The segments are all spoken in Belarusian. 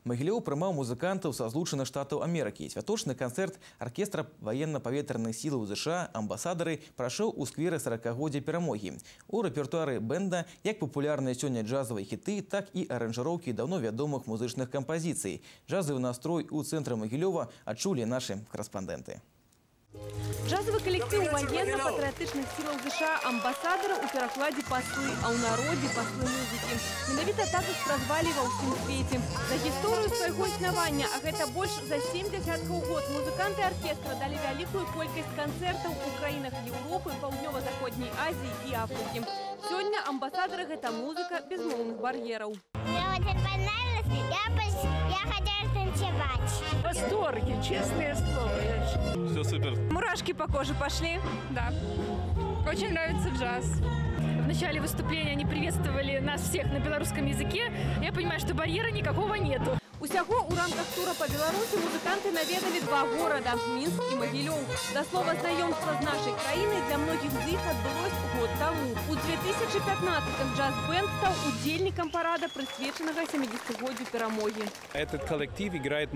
Магілёў прымаў музыкантаў са Злучаных Штатаў Амерыкі. Святочны канцэрт аркестра военно-паветраных сілаў США «Амбасадары» прайшоў у скверы 40-годдзя перамогі. У рэпертуары бэнда як папулярныя сёння джазавыя хіты, так і аранжыроўкі даўно вядомых музычных кампазіцый. Джазавы настрой у цэнтры Магілёва адчулі нашы корэспандэнты. Джазовый коллектив военно-патриотичных сил США «Амбасадары» у перакладе «Паслы», а у народе «Паслы музыкі». Менавіта так их прозвали во ўсім свеце. За гісторыю свайго існавання, а гэта больш за 7 дзясяткаў год, музыканты оркестра далі вялікую колькасць канцэртаў у краінах Еўропы, Паўднёва-заходняй Азіі і Афрыкі. Сёння «Амбасадары» – гэта музыка без моўных бар'ераў. Мне очень понравилось, я хотела танцевать. В восторге, честное слово. Все супер. Мурашки по коже пошли? Да. Очень нравится джаз. В начале выступления они приветствовали нас всех на белорусском языке. Я понимаю, что барьера никакого нету. Усяго у рамках тура по Беларуси музыканты наведали 2 города – Минск и Могилев. До слова знакомства с нашей краиной для многих из них отбылось год тому. У 2015-м джаз-бенд стал удельником парада, присвяченного 70-годию перамоги. Этот коллектив играет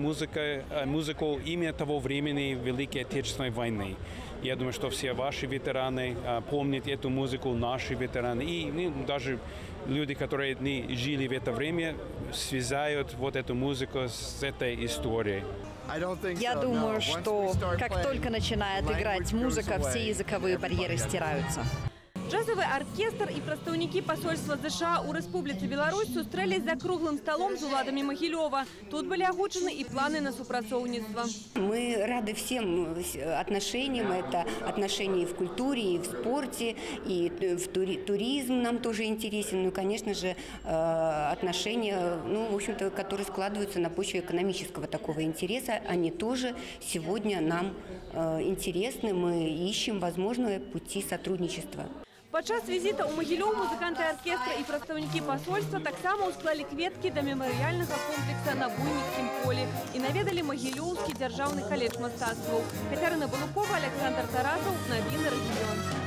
музыку именно того времени Великой Отечественной войны. Я думаю, что все ваши ветераны помнят эту музыку, наши ветераны. И даже люди, которые не жили в это время, связывают вот эту музыку с этой историей. Я думаю, что как только начинает играть музыка, все языковые барьеры стираются. Джазовый оркестр и представники посольства США у Республики Беларусь сустрэлись за круглым столом с уладами Могилева. Тут были озвучены и планы на супрацоўніцтва. Мы рады всем отношениям. Это отношения и в культуре, и в спорте, и в туризм нам тоже интересен. Ну, конечно же, отношения, в общем-то, которые складываются на почве экономического такого интереса, они тоже сегодня нам интересны. Мы ищем возможные пути сотрудничества. Падчас візіта ў Магілёў музыканты оркестра і прадстаўнікі посольства таксама ўсклалі кветкі да мемарыяльнага комплекса на Буйніцкім полі і наведалі Магілёўскі дзяржаўны каледж мастацтваў. Кацярына Балукова, Александр Тарасаў, навіны рэгіён.